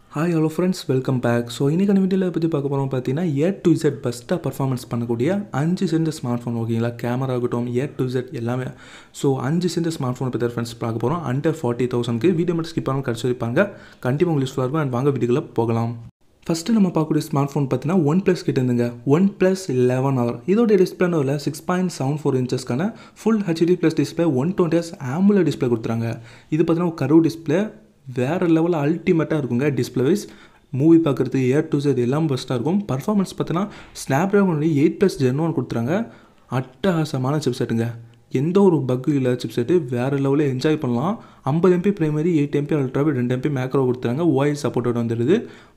Hi hello friends, welcome back. So இன்றைக்கான வீடியோவில் பற்றி பார்க்க போகிறோம் பார்த்தீங்கன்னா A to Z பெஸ்ட்டாக பர்ஃபார்மன்ஸ் பண்ணக்கூடிய 5 சென்ட் ஸ்மார்ட் ஃபோன். ஓகேங்களா, கேமரா ஆகட்டும் A to Z எல்லாமே. ஸோ 5 சென்ட் ஸ்மார்ட் ஃபோனை பற்றி ஃப்ரெண்ட்ஸ் பார்க்க போகிறோம். அண்டர் 40,000க்கு வீடியோ மட்டும் ஸ்கிப் பண்ணாமல் கடைசி வைப்பாங்க. கண்டிப்பாக உங்களுக்கு யூஸ்ஃபுல்லாக இருக்கும். அண்ட் வாங்க வீடியோக்குள்ள போகலாம். ஃபஸ்ட்டு நம்ம பார்க்கக்கூடிய ஸ்மார்ட் ஃபோன் பார்த்தீங்கன்னா OnePlus கிட்ட இருந்துங்க. OnePlus 11R. இதோட டிஸ்பிளேன்னு ஒரு 6.74 இன்ச்சஸ்க்கான full HD+ display 120Hz AMOLED display கொடுத்துறாங்க. இது பார்த்தீங்கன்னா ஒரு கர்வ் டிஸ்பிளே வேறு லெவலில் அல்டிமேட்டாக இருக்குங்க. டிஸ்பிளே வைஸ் மூவி பார்க்குறதுக்கு A to Z எல்லாம் பெஸ்ட்டாக இருக்கும். பர்ஃபார்மன்ஸ் பார்த்தீங்கன்னா ஸ்னாப்ட்ராகன் 8+ Gen 1 கொடுத்துறாங்க. அட்டகாசமான சிப்செட்டுங்க. எந்த ஒரு பக்கு இல்லாத சிப்செட்டு வேறு லெவலில் என்ஜாய் பண்ணலாம். 50 MP primary, 8 MP ultra, 2 MP macro கொடுத்துறாங்க. OIS சப்போர்ட்டோட வந்துடுது.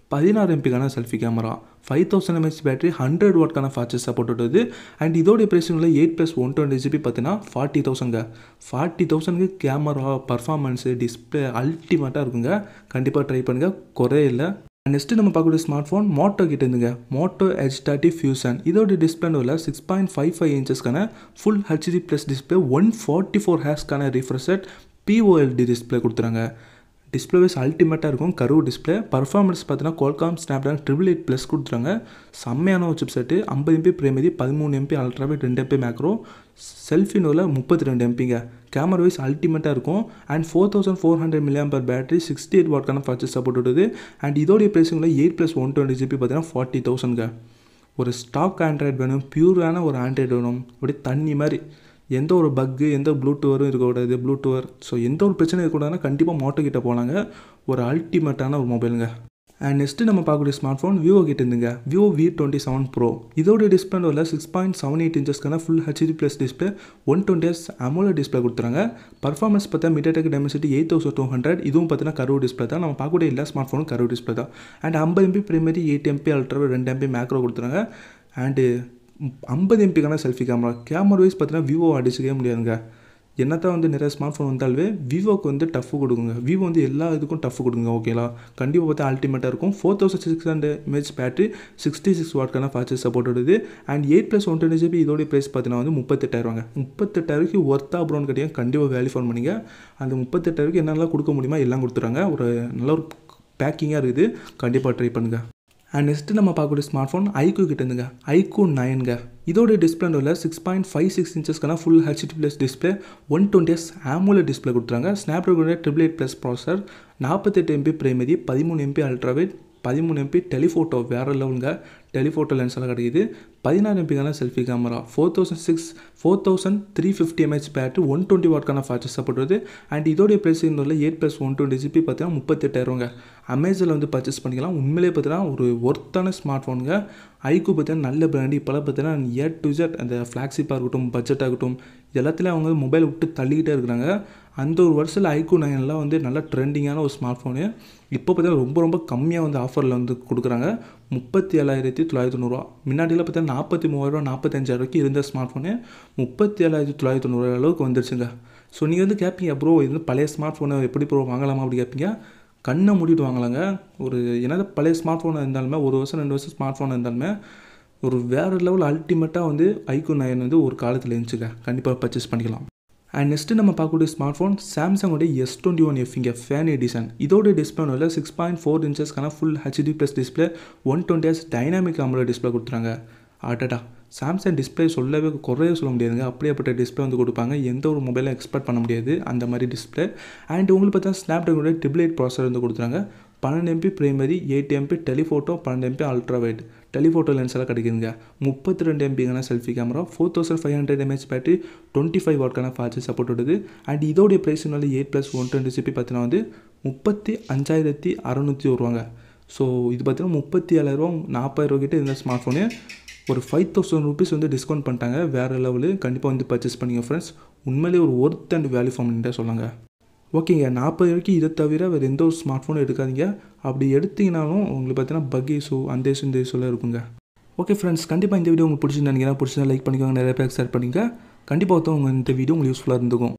16 MPக்கான செல்ஃபி கேமரா, 5000 mAh பேட்டரி, 100 வாட்க்கான ஃபாஸ்ட் சப்போர்ட் வருது. அண்ட் இதோடைய ப்ரைஸிங்கில் 8+ 120GB பார்த்தீங்கன்னா 40,000ங்க. 40,000க்கு கேமரா, பர்ஃபார்மன்ஸு, டிஸ்பிளே அல்டிமேட்டாக இருக்குங்க. கண்டிப்பாக ட்ரை பண்ணுங்கள், குறையே இல்லை. நெக்ஸ்ட்டு நம்ம பார்க்கக்கூடிய ஸ்மார்ட் ஃபோன் மோட்டோ கிட்ட இருந்துங்க. Moto H30 Fusion. இதோட டிஸ்பிளேல 6.55 இன்ச்சஸ்க்கான ஃபுல் HD+ டிஸ்பிளே 144Hzக்கான ரிஃப்ரெஷ் POLED டிஸ்பிளே கொடுத்துறாங்க. டிஸ்பிளே வைஸ் அல்டிமேட்டாக இருக்கும். Curve display. பர்ஃபார்மன்ஸ் பார்த்தீங்கன்னா Qualcomm Snapdragon 888+ கொடுத்துறாங்க. செம்மையான ஒரு chipset. 50 MP primary, 13 MP ultra, 2 MP macro, selfie நோவில் 32 MPங்க. கேமரா வைஸ் அல்டிமேட்டாக இருக்கும். அண்ட் 4400 mAh பேட்டரி, 68 வாட்க்கான ஃபாஸ்ட் சப்போர்ட் வருது. அண்ட் இதோடைய ப்ரைஸிங்கில் 8+ 120GB பார்த்தீங்கன்னா 40,000ங்க. ஒரு ஸ்டாக் ஆண்ட்ராய்டு வேணும், பியூரான ஒரு ஆண்ட்ராய்டு வேணும். அப்படியே தண்ணி மாதிரி, எந்த ஒரு பக்கு, எந்த ப்ளூடூவரும் இருக்கக்கூடாது. ப்ளூடூவர் ஸோ எந்த ஒரு பிரச்சனை இருக்கக்கூடாதுன்னா கண்டிப்பாக மோட்டோ கிட்ட போனாங்க. ஒரு அல்டிமேட்டான ஒரு மொபைலுங்க. அண்ட் நெக்ஸ்ட்டு நம்ம பார்க்கக்கூடிய ஸ்மார்ட் ஃபோன் விவோ கிட்ட இருந்துங்க. Vivo V27 Pro. இதோடைய டிஸ்பிளேல 6.78 இன்ச்சஸ்க்கான full HD+ display 120Hz AMOLED display கொடுத்துறாங்க. பர்ஃபார்மன்ஸ் பார்த்தா MediaTek Dimensity 8200. இதுவும் பார்த்தீங்கன்னா கர்வ் டிஸ்பிளே தான். நம்ம பார்க்கக்கூடிய எல்லா ஸ்மார்ட் ஃபோனும் கர்வ் டிஸ்பிளே தான். And 50 MP primary, 8 MP ultra, 2 MP macro கொடுத்துறாங்க. அண்டு 50 MPக்கான செல்ஃபி கேமரா வைஸ் பார்த்தீங்கன்னா விவோ அடிச்சுக்கவே முடியாதுங்க. என்னத்தான் வந்து நிறைய ஸ்மார்ட் ஃபோன் வந்தாலுமே விவோக்கு வந்து டஃப் கொடுக்குங்க. விவோ வந்து எல்லா இதுக்கும் டஃப் கொடுக்குங்க. ஓகேலா, கண்டிப்பாக பார்த்தா அல்டிமேட்டாக இருக்கும். 4600 mAh பேட்டரி, 66 வாட்க்கான ஃபாஸ்ட் சப்போர்ட் வருது. அண்ட் 8+ 120GB இதோடைய ப்ரைஸ் பார்த்தீங்கன்னா வந்து 38,000. 38,000க்கு ஒர்த்தா ப்ரோன்னு கேட்டீங்க, கண்டிப்பாக வேல்யூ ஃபார்ம் பண்ணிங்க. அந்த 38,000க்கு என்னெல்லாம் கொடுக்க முடியுமா எல்லாம் கொடுத்துறாங்க. ஒரு நல்ல ஒரு பேக்கிங்காக இருக்குது. கண்டிப்பாக ட்ரை பண்ணுங்கள். அண்ட் நெக்ஸ்ட்டு நம்ம பார்க்கக்கூடிய ஸ்மார்ட் ஃபோன் iQOO கிட்ட இருந்துங்க. iQOO 9ங்க. இதோடைய டிஸ்பிளேல 6.56 இன்ச்சஸ்க்கான full HD+ display 120Hz AMOLED display கொடுத்துறாங்க. Snapdragon 888+ processor, 48 MP primary, 13 MP ultra, 13 MP telephoto வேறு லெவலுங்க. டெலிஃபோட்டோ லென்ஸ் எல்லாம் கிடைக்குது. 16 MPக்கான செல்ஃபி கேமரா, 4350 mAh பேட்டரி, 120 வாட்க்கான ஃபாஸ்ட் சப்போர்ட் வருது. அண்ட் இதோடைய ப்ரைஸ் இன்னொரு 8+ 120GB பார்த்தீங்கன்னா 38,000ங்க. அமேசானில் வந்து பர்ச்சேஸ் பண்ணிக்கலாம். உண்மையிலே பார்த்தீங்கன்னா ஒரு ஒர்த்தான ஸ்மார்ட் ஃபோனுங்க. iQOO பார்த்தீங்கன்னா நல்ல பிராண்டு. இப்போலாம் பார்த்தீங்கன்னா A to Z அந்த ஃப்ளாக்ஷிப்பாக இருக்கட்டும், பட்ஜெட்டாக இருக்கட்டும், எல்லாத்துலேயும் அவங்க மொபைல் விட்டு தள்ளிக்கிட்டே இருக்கிறாங்க. அந்த ஒரு வருஷத்தில் iQOO 9 வந்து நல்ல ட்ரெண்டிங்கான ஒரு ஸ்மார்ட் ஃபோனு. இப்போ பார்த்தீங்கன்னா ரொம்ப ரொம்ப கம்மியாக வந்து ஆஃபரில் வந்து கொடுக்குறாங்க. 37,990. முன்னாடியில் பார்த்தீங்கன்னா 43,000, 45,000 இருந்த ஸ்மார்ட் ஃபோனு 37,990 அளவுக்கு வந்துருச்சுங்க. ஸோ நீங்கள் வந்து கேட்பீங்க, ப்ரோ இது வந்து பழைய ஸ்மார்ட் ஃபோனை எப்படி ப்ரோ வாங்கலாமா அப்படி கேட்பீங்க. கண்ணை மூடிட்டு வாங்கலாங்க. ஒரு என்னது பழைய ஸ்மார்ட் ஃபோனாக இருந்தாலுமே, 1 வருஷம் 2 வருஷம் ஸ்மார்ட் ஃபோனாக இருந்தாலுமே ஒரு வேறு லெவல் அல்டிமேட்டாக வந்து iQOO 9 வந்து ஒரு காலத்தில் இருந்துச்சுங்க. கண்டிப்பாக பர்ச்சேஸ் பண்ணிக்கலாம். அண்ட் நெக்ஸ்ட்டு நம்ம பார்க்கக்கூடிய ஸ்மார்ட் ஃபோன் சாம்சங்கோட S21F ஃபேன் எடிஷன். இதோட டிஸ்பிளேல 6.4 இன்ச்சஸ்க்கான full HD+ display 120Hz dynamic AMOLED display கொடுத்துறாங்க. ஆட்டடா, சாம்சங் டிஸ்பிளே சொல்லவே குறைய சொல்ல முடியாதுங்க. அப்படியேப்பட்ட டிஸ்பிளே வந்து கொடுப்பாங்க. எந்த ஒரு மொபைலும் எக்ஸ்பெக்ட் பண்ண முடியாது அந்த மாதிரி டிஸ்பிளே. அண்ட் உங்களுக்கு பார்த்தா Snapdragon 888 ப்ராசஸர் வந்து கொடுத்துறாங்க. 12 MP primary, 8 MP telephoto, 12 MP ultra wide telephoto lens எல்லாம் கிடைக்குதுங்க. 32 MPக்கான செல்ஃபி கேமரா, 4500 mAh பேட்டரி, 25 வாட்க்கான ஃபாஸ்ட் சப்போர்ட் வருது. அண்ட் இதோடைய ப்ரைஸ் இன்னொரு 8+ 120GB பார்த்தீங்கன்னா வந்து 35,601 ரூபாங்க. ஸோ இது பார்த்தீங்கன்னா 37,000, 40,000 கிட்ட இருந்த ஸ்மார்ட் ஃபோனு ஒரு 5,000 rupees வந்து டிஸ்கவுண்ட் பண்ணிட்டாங்க. வேறு லெவலு. கண்டிப்பாக வந்து பர்ச்சேஸ் பண்ணிங்க ஃப்ரெண்ட்ஸ். உண்மையிலே ஒரு ஒர்த் அண்ட் வேல்யூ ஃபார்ம் பண்ணிட்டே சொல்லாங்க. ஓகேங்க, 40,000க்கு இதை தவிர வேறு எந்த ஒரு ஸ்மார்ட் ஃபோனும் எடுக்காதீங்க. அப்படி எடுத்திங்கனாலும் உங்களுக்கு பார்த்தீங்கன்னா பக் இஷ்யூ, அந்த இஷ்யூ, இந்த இஷ்யூலாம் இருக்குங்க. ஓகே ஃப்ரெண்ட்ஸ், கண்டிப்பாக இந்த வீடியோ உங்களுக்கு பிடிச்சிருந்தா லைக் பண்ணிக்கோங்க. நிறைய பேருக்கு ஷேர் பண்ணிங்க. கண்டிப்பாக இந்த வீடியோ உங்களுக்கு யூஸ்ஃபுல்லாக இருந்துக்கும்.